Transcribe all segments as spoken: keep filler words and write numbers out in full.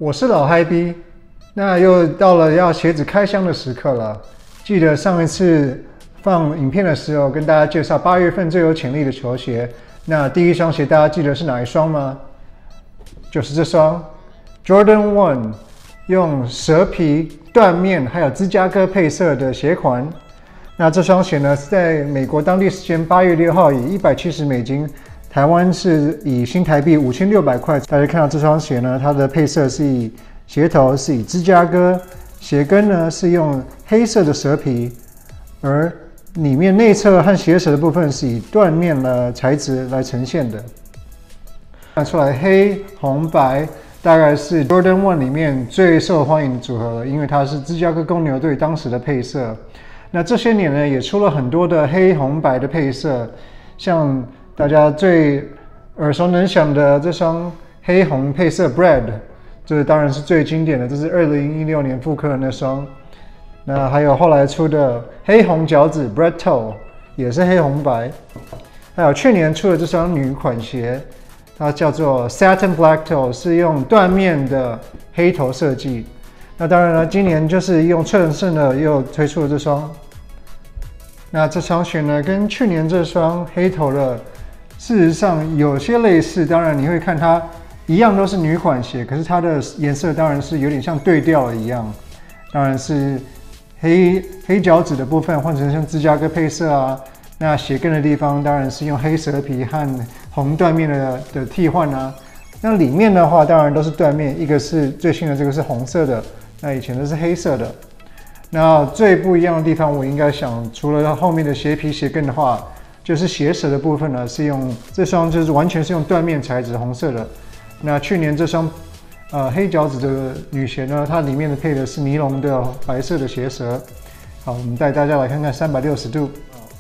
我是老嗨 B， 那又到了要鞋子开箱的时刻了。记得上一次放影片的时候，跟大家介绍八月份最有潜力的球鞋。那第一双鞋大家记得是哪一双吗？就是这双 Jordan One， 用蛇皮、缎面还有芝加哥配色的鞋款。那这双鞋呢是在美国当地时间八月六号以一百七十美金。台湾是以新台币五千六百块，大家看到这双鞋呢，它的配色是以鞋头是以芝加哥，鞋跟呢是用黑色的蛇皮，而里面内侧和鞋舌的部分是以缎面的材质来呈现的。看出来黑、红、白大概是 Jordan One 里面最受欢迎的组合了，因为它是芝加哥公牛队当时的配色。那这些年呢，也出了很多的黑、红、白的配色，像大家最耳熟能详的这双黑红配色 Bread， 这当然是最经典的，这是二零一六年复刻的那双。那还有后来出的黑红脚趾 Bread Toe， 也是黑红白。还有去年出的这双女款鞋，它叫做 Satin Black Toe， 是用缎面的黑头设计。那当然了，今年就是用衬衬的又推出了这双。那这双鞋呢，跟去年这双黑头的事实上有些类似，当然你会看它一样都是女款鞋，可是它的颜色当然是有点像对调了一样，当然是黑黑脚趾的部分换成像芝加哥配色啊，那鞋跟的地方当然是用黑蛇皮和红缎面的的替换啊，那里面的话当然都是缎面，一个是最新的这个是红色的，那以前的是黑色的。那最不一样的地方，我应该想除了后面的鞋皮鞋跟的话，就是鞋舌的部分呢，是用这双就是完全是用缎面材质，红色的。那去年这双呃黑脚趾的女鞋呢，它里面的配的是尼龙的白色的鞋舌。好，我们带大家来看看三百六十度。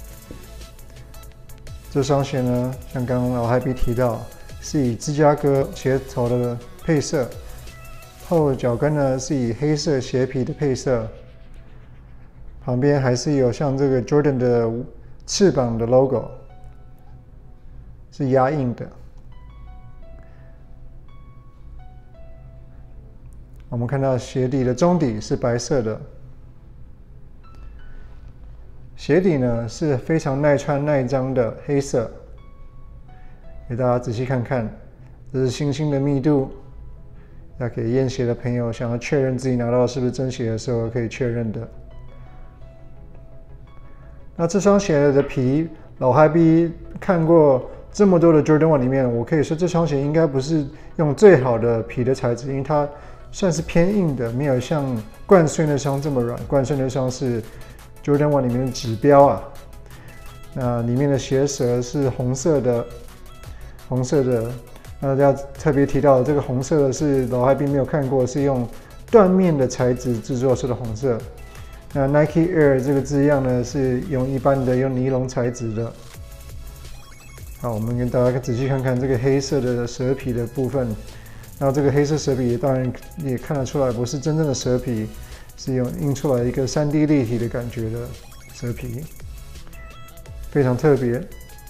这双鞋呢，像刚刚老嗨 B 提到，是以芝加哥鞋头的配色，后脚跟呢是以黑色鞋皮的配色，旁边还是有像这个 Jordan 的翅膀的 logo， 是压印的。我们看到鞋底的中底是白色的，鞋底呢是非常耐穿耐脏的黑色。给大家仔细看看，这是星星的密度。要给验鞋的朋友想要确认自己拿到是不是真鞋的时候可以确认的。那这双鞋的皮，老嗨 B 看过这么多的 Jordan One 里面，我可以说这双鞋应该不是用最好的皮的材质，因为它算是偏硬的，没有像冠穗那双这么软。冠穗那双是 Jordan One 里面的指标啊。那里面的鞋舌是红色的，红色的。那要特别提到，这个红色的是老嗨 B 没有看过，是用缎面的材质制作出的红色。那 Nike Air 这个字样呢，是用一般的用尼龙材质的。好，我们跟大家仔细看看这个黑色的蛇皮的部分。然后这个黑色蛇皮当然也看得出来不是真正的蛇皮，是用印出来一个 三 D 立体的感觉的蛇皮，非常特别。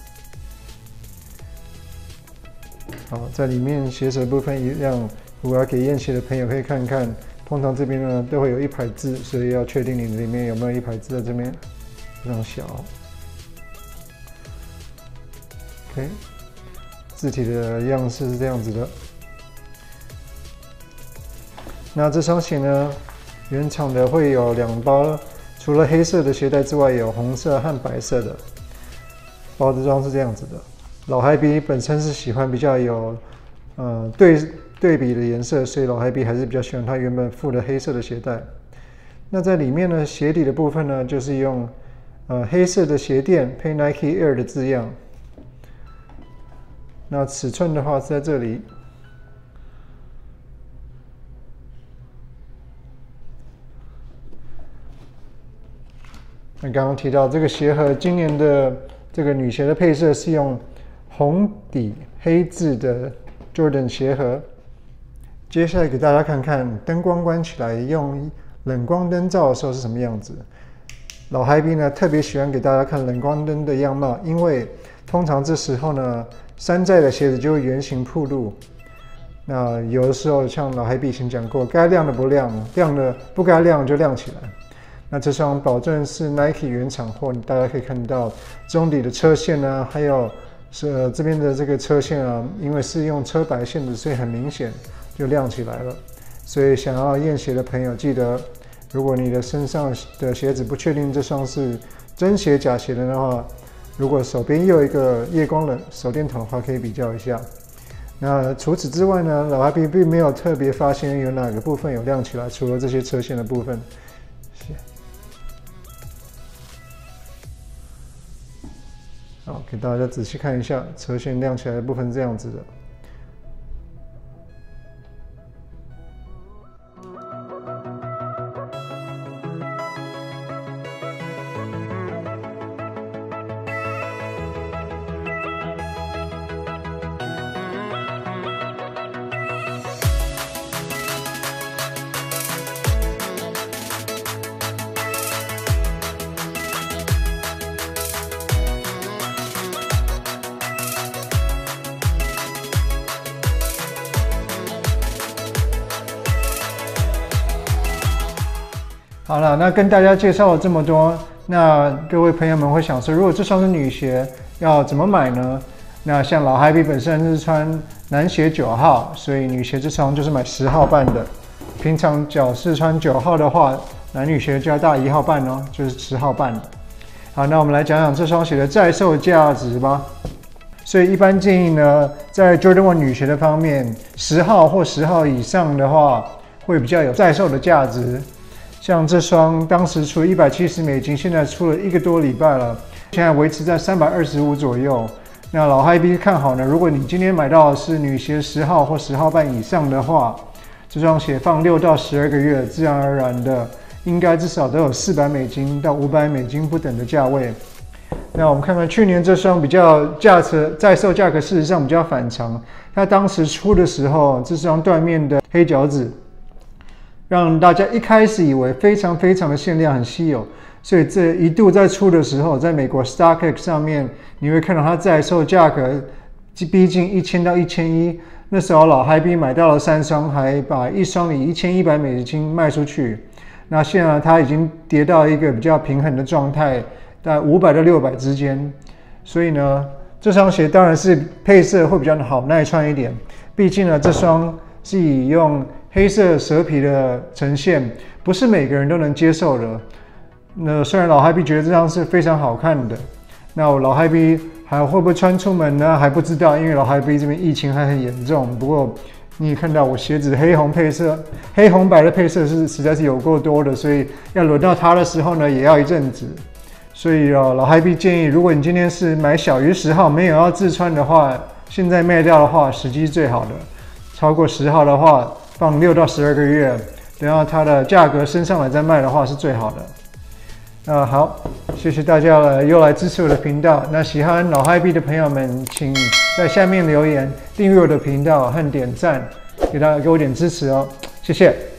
好，在里面鞋舌部分一样，如果要给验鞋的朋友可以看看。通常这边呢都会有一排字，所以要确定你里面有没有一排字在这边，非常小。OK， 字体的样式是这样子的。那这双鞋呢，原厂的会有两包，除了黑色的鞋带之外，有红色和白色的。包装是这样子的。老嗨 B 本身是喜欢比较有，呃对。对比的颜色，所以老嗨 B 还是比较喜欢它原本附的黑色的鞋带。那在里面呢，鞋底的部分呢，就是用呃黑色的鞋垫配 Nike Air 的字样。那尺寸的话是在这里。那刚刚提到这个鞋盒，今年的这个女鞋的配色是用红底黑字的 Jordan 鞋盒。接下来给大家看看灯光关起来用冷光灯照的时候是什么样子。老嗨 B 呢特别喜欢给大家看冷光灯的样貌，因为通常这时候呢山寨的鞋子就会原形暴露， 那有的时候像老嗨比以前讲过，该亮的不亮，亮的不该亮就亮起来。那这双保证是 Nike 原厂货，大家可以看到中底的车线呢，还有是、呃、这边的这个车线啊，因为是用车白线的，所以很明显就亮起来了。所以想要验鞋的朋友，记得如果你的身上的鞋子不确定这双是真鞋假鞋的话，如果手边又有一个夜光的手电筒的话，可以比较一下。那除此之外呢，老嗨比并没有特别发现有哪个部分有亮起来，除了这些车线的部分。好，给大家仔细看一下车线亮起来的部分，这样子的。好了，那跟大家介绍了这么多，那各位朋友们会想说，如果这双是女鞋，要怎么买呢？那像老嗨比本身是穿男鞋九号，所以女鞋这双就是买十号半的。平常脚是穿九号的话，男女鞋就要大一号半哦，就是十号半的。好，那我们来讲讲这双鞋的在售价值吧。所以一般建议呢，在 Jordan 一女鞋的方面，十号或十号以上的话，会比较有在售的价值。像这双当时出了一百七十美金，现在出了一个多礼拜了，现在维持在三百二十五左右。那老嗨比看好呢，如果你今天买到的是女鞋十号或十号半以上的话，这双鞋放六到十二个月，自然而然的应该至少都有四百美金到五百美金不等的价位。那我们看看去年这双比较价值在售价格，事实上比较反常。它当时出的时候，这双缎面的黑脚趾，让大家一开始以为非常非常的限量，很稀有，所以这一度在出的时候，在美国 StockX 上面，你会看到它在售价格逼近一千到一千一。那时候老嗨比买到了三双，还把一双以一千一百美金卖出去。那现在它已经跌到一个比较平衡的状态，在五百到六百之间。所以呢，这双鞋当然是配色会比较好耐穿一点，毕竟呢，这双是以用黑色蛇皮的呈现，不是每个人都能接受的。那虽然老嗨比觉得这双是非常好看的，那我老嗨比还会不会穿出门呢？还不知道，因为老嗨比这边疫情还很严重。不过你也看到我鞋子黑红配色、黑红白的配色是实在是有够多的，所以要轮到它的时候呢，也要一阵子。所以哦，老嗨比建议，如果你今天是买小于十号，没有要自穿的话，现在卖掉的话，时机是最好的。超过十号的话，放六到十二个月，等到它的价格升上来再卖的话是最好的。那好，谢谢大家了，又来支持我的频道。那喜欢老嗨比的朋友们，请在下面留言、订阅我的频道和点赞，给大家给我点支持哦，谢谢。